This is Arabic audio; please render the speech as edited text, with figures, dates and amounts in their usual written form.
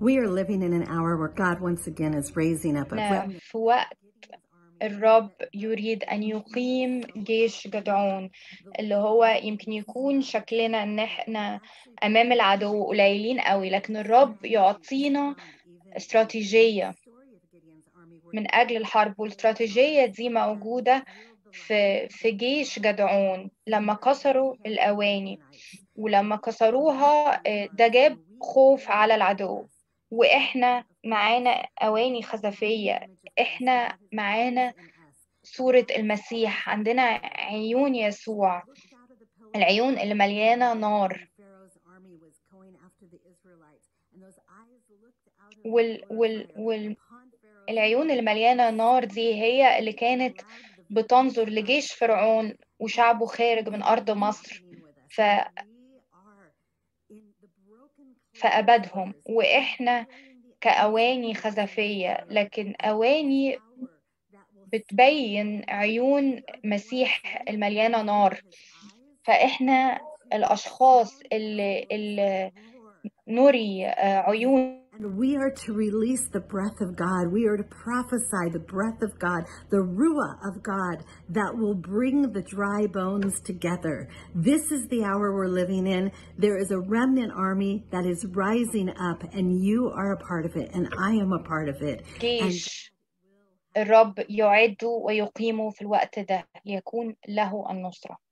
We are living in an hour where God once again is raising up a remnant. في وقت الرب يريد أن يقيم جيش جدعون، اللي هو يمكن يكون شكلنا إن إحنا أمام العدو قليلين قوي، لكن الرب يعطينا استراتيجية من أجل الحرب، والاستراتيجية دي موجودة في جيش جدعون لما كسروا الأواني. ولما كسروها ده جاب خوف على العدو. وإحنا معانا أواني خزفية، إحنا معانا صورة المسيح، عندنا عيون يسوع، العيون اللي مليانة نار. العيون اللي مليانة نار دي هي اللي كانت بتنظر لجيش فرعون وشعبه خارج من أرض مصر فأبدهم. وإحنا كأواني خزفية، لكن أواني بتبين عيون مسيح المليانة نار. فإحنا الأشخاص اللي نري عيون. And we are to release the breath of God. We are to prophesy the breath of God, the ruah of God that will bring the dry bones together. This is the hour we're living in. There is a remnant army that is rising up, and you are a part of it, and I am a part of it. جيش الرب يعد ويقيم في الوقت ده ليكون له النصرة.